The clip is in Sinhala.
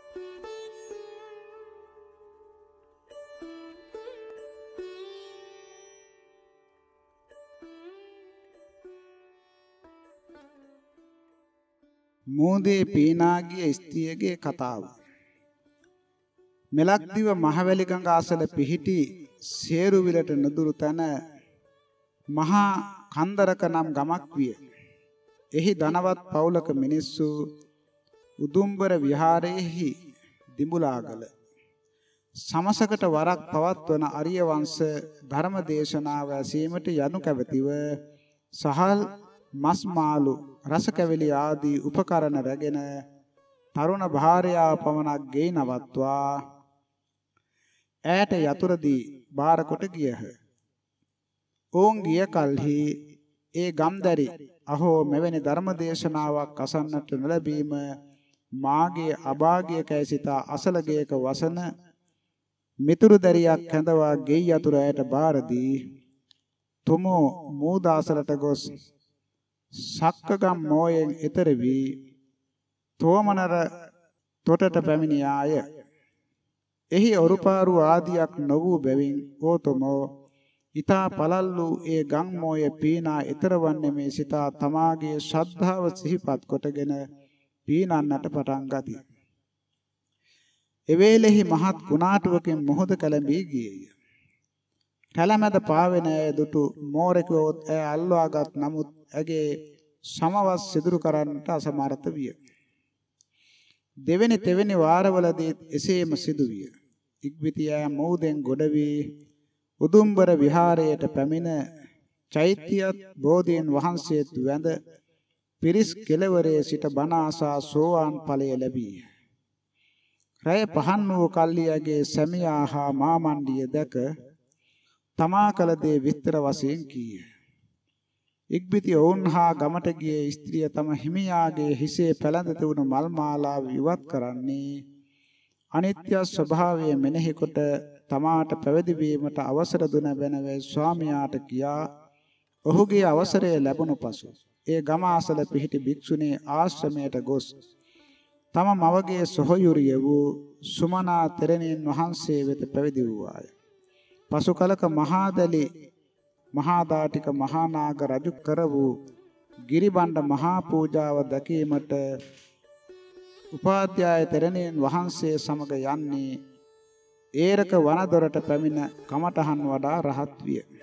මෝදේ පීනාගිය ස්ත්‍රියගේ කතාව. මෙලක්දිව මහවැලි ගඟ අසල පිහිටි සේරුවිලට නුදුරු තැන මහා කන්දරක නම් ගමක් විය. එහි ධනවත් පවුලක මිනිස්සු උදුම්බර විහාරයේහි දිඹුලාගල සමසකට වරක් පවත්වන අරිය වංශ ධර්ම දේශනාව ඇසීමට යනු කැවතිව සහල් මස් මාළු රස කැවිලි ආදී උපකරණ රැගෙන තරුණ භාර්යාව පමණක් ගෙයි නවත්වා ඈට යතුරුදී බාර කොට ගියහ. ඔවුන් ගිය කලෙහි ඒ ගම්දරි අහෝ මෙවැනි ධර්ම දේශනාවක් අසන්නට නොලැබීම මාගේ අභාග්‍යකයි සිතා අසලගේක වසන මිතුරු දැරියක් කැඳවා ගෙයි යතුරු ඈට බාරදී තුමෝ මූදාසලට ගොස් සක්කගම් මෝයෙන් එතර වී තෝමනර තොටට පැමිණියාය. එහි ඔරුපාරු ආදියක් නො වූ බැවින් ඕතමෝ ඊතා පළල් වූ ඒ ගම් මෝය පීනා එතර වන්නේ මේ සිතා තමාගේ ශ්‍රද්ධාව සිහිපත් කොටගෙන පීනන්නට පටන් ගති. එවේලෙහි මහත් කුණාටුවකින් මොහොත කැළඹී ගියේය. කැළමැද පාවෙන ඇය දුටු මෝරෙකුවොත් ඇය අල්වාගත් නමුත් ඇගේ සමවස් සිදුරු කරන්නට අසමර්ථ විය. දෙවෙනි තෙවෙනි වාරවලදී එසේම සිදුවිය. ඉක්බිතිය මෝදෙන් ගොඩ වී උදුම්බර විහාරයට පැමිණ චෛත්‍යයත් බෝධීන් වහන්සේත් වැඳ පිරිස් කෙළවරේ සිට බණ ආසා සෝවාන් ඵලය ලැබී. රැය පහන් වූ කල්ලියගේ සැමියා හා මාමණ්ඩිය දැක තමා කළ දේ විස්තර වශයෙන් කීය. ඉක්බිති ඔවුන් හා ගමට ගිය ස්ත්‍රිය තම හිමියාගේ හිසේ පැලඳ තිබුණු මල් මාලාව ඉවත් කරන්නේ අනිත්‍ය ස්වභාවය මෙනෙහි කොට තමාට පැවිදි වීමට අවසර දුන බැනවේ ස්වාමියාට කියා ඔහුගේ අවසරය ලැබුණු පසු ඒ ගම අසල පිහිටි භික්ෂුණී ආශ්‍රමයට ගොස් තම මවගේ සොහොයුරිය වූ සුමනා තෙරණින් වහන්සේ වෙත පැවිදි වූවාය. පසු කලක මහාදලි මහාදාටික මහානාග රජු කර වූ ගිරිබණ්ඩ මහා පූජාව දැකීමට උපාධ්‍යාය තෙරණින් වහන්සේ සමග යන්නේ ඒරක වනදොරට පැමිණ කමඨහන් වඩා රහත් විය.